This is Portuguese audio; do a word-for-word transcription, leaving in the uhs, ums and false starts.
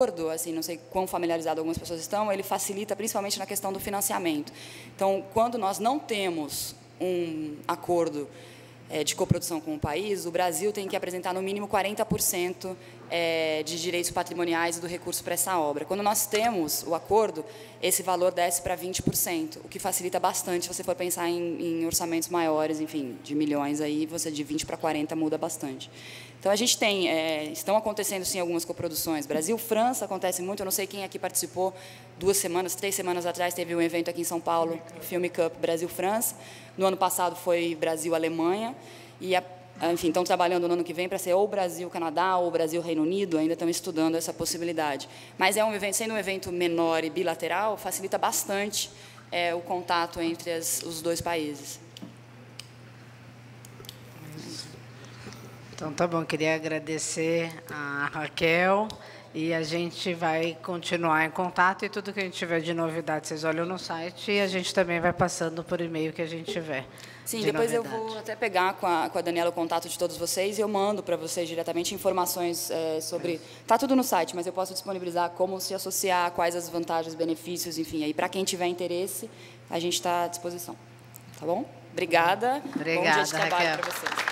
acordo, assim, não sei quão familiarizado algumas pessoas estão, ele facilita principalmente na questão do financiamento. Então, quando nós não temos um acordo é, de coprodução com o país, o Brasil tem que apresentar no mínimo quarenta por cento é, de direitos patrimoniais do recurso para essa obra. Quando nós temos o acordo, esse valor desce para vinte por cento, o que facilita bastante se você for pensar em, em orçamentos maiores, enfim, de milhões, aí você de vinte para quarenta muda bastante. Então, a gente tem, é, estão acontecendo, sim, algumas coproduções. Brasil-França acontece muito, eu não sei quem aqui participou, duas semanas, três semanas atrás, teve um evento aqui em São Paulo, Film Cup Brasil-França. No ano passado foi Brasil-Alemanha, e, a, enfim, estão trabalhando no ano que vem para ser ou Brasil-Canadá ou Brasil-Reino Unido, ainda estão estudando essa possibilidade. Mas, é um evento, sendo um evento menor e bilateral, facilita bastante é, o contato entre as, os dois países. Então, tá bom. Queria agradecer a Raquel e a gente vai continuar em contato e tudo que a gente tiver de novidade, vocês olham no site e a gente também vai passando por e-mail que a gente tiver. Sim, de depois novidade. eu vou até pegar com a, com a Daniela o contato de todos vocês e eu mando para vocês diretamente informações é, sobre... Está tudo no site, mas eu posso disponibilizar como se associar, quais as vantagens, benefícios, enfim. Aí, para quem tiver interesse, a gente está à disposição. Tá bom? Obrigada. Obrigada, Bom dia de trabalho Raquel. para vocês.